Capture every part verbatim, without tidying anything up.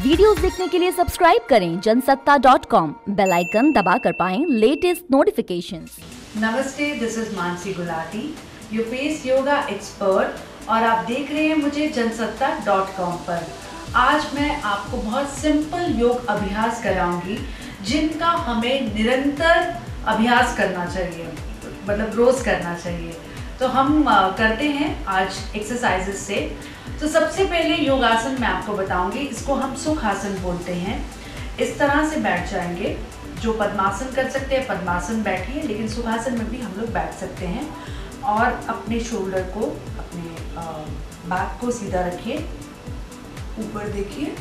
Videos देखने के लिए सब्सक्राइब करें Jansatta dot com, bell icon दबाकर पाएं लेटेस्ट नोटिफिकेशंस। नमस्ते, this is Mansi Gulati, your face yoga expert, और आप देख रहे हैं मुझे जनसत्ता डॉट कॉम पर। आज मैं आपको बहुत सिंपल योग अभ्यास कराऊंगी जिनका हमें निरंतर अभ्यास करना चाहिए, मतलब रोज करना चाहिए। तो हम करते हैं आज एक्सरसाइजेस से। तो सबसे पहले योगासन मैं आपको बताऊंगी, इसको हम सुखासन बोलते हैं। इस तरह से बैठ जाएंगे। जो पद्मासन कर सकते हैं पद्मासन बैठिए, लेकिन सुखासन में भी हम लोग बैठ सकते हैं। और अपने शोल्डर को, अपने बैक को सीधा रखिए, ऊपर देखिए।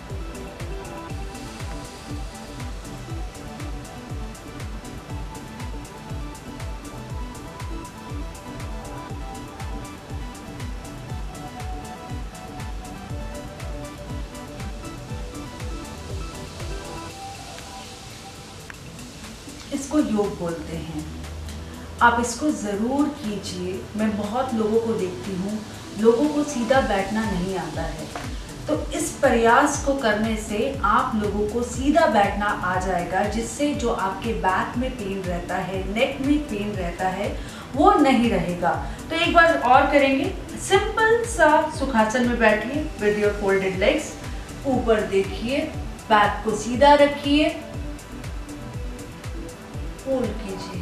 इसको योग बोलते हैं। आप इसको ज़रूर कीजिए। मैं बहुत लोगों को देखती हूँ, लोगों को सीधा बैठना नहीं आता है। तो इस प्रयास को करने से आप लोगों को सीधा बैठना आ जाएगा, जिससे जो आपके बैक में पेन रहता है, नेक में पेन रहता है, वो नहीं रहेगा। तो एक बार और करेंगे। सिंपल सा सुखासन में बैठिए विद योर फोल्डेड लेग्स। ऊपर देखिए, बैक को सीधा रखिए, होल्ड कीजिए।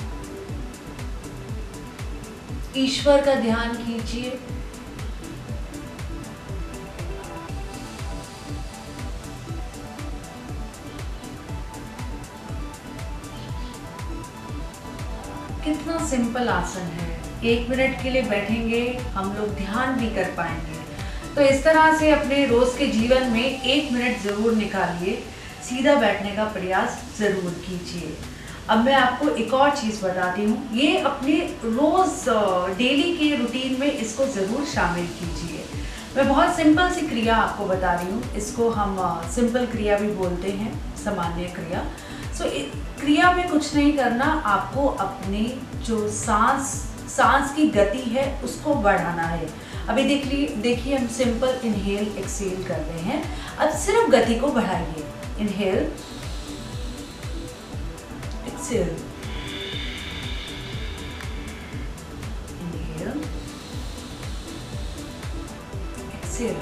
ईश्वर का ध्यान कीजिए। कितना सिंपल आसन है। एक मिनट के लिए बैठेंगे, हम लोग ध्यान भी कर पाएंगे। तो इस तरह से अपने रोज के जीवन में एक मिनट जरूर निकालिए, सीधा बैठने का प्रयास जरूर कीजिए। अब मैं आपको एक और चीज़ बताती हूँ, ये अपने रोज़ डेली के रूटीन में इसको ज़रूर शामिल कीजिए। मैं बहुत सिंपल सी क्रिया आपको बता रही हूँ। इसको हम सिंपल क्रिया भी बोलते हैं, सामान्य क्रिया। सो so, क्रिया में कुछ नहीं करना, आपको अपनी जो सांस सांस की गति है उसको बढ़ाना है। अभी देख ली देखिए हम सिंपल इनहेल एक्सहेल कर रहे हैं। अब सिर्फ गति को बढ़ाइए। Inhale, exhale, inhale, exhale,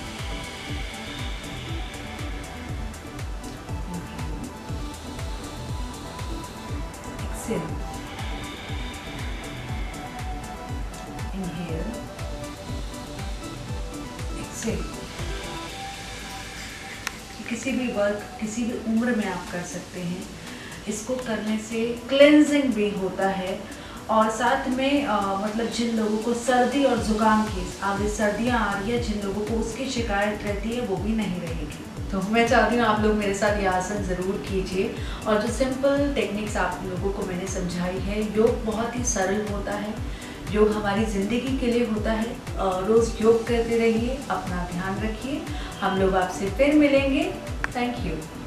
exhale, inhale, exhale। किसी भी वर्क, किसी भी उम्र में आप कर सकते हैं। इसको करने से क्लेंजिंग भी होता है, और साथ में आ, मतलब जिन लोगों को सर्दी और ज़ुकाम की, आगे सर्दियाँ आ रही है, जिन लोगों को उसकी शिकायत रहती है वो भी नहीं रहेगी। तो मैं चाहती हूँ आप लोग मेरे साथ ये आसन ज़रूर कीजिए। और जो सिंपल टेक्निक्स आप लोगों को मैंने समझाई है, योग बहुत ही सरल होता है। योग हमारी ज़िंदगी के लिए होता है। रोज़ योग करते रहिए, अपना ध्यान रखिए। हम लोग आपसे फिर मिलेंगे। Thank you.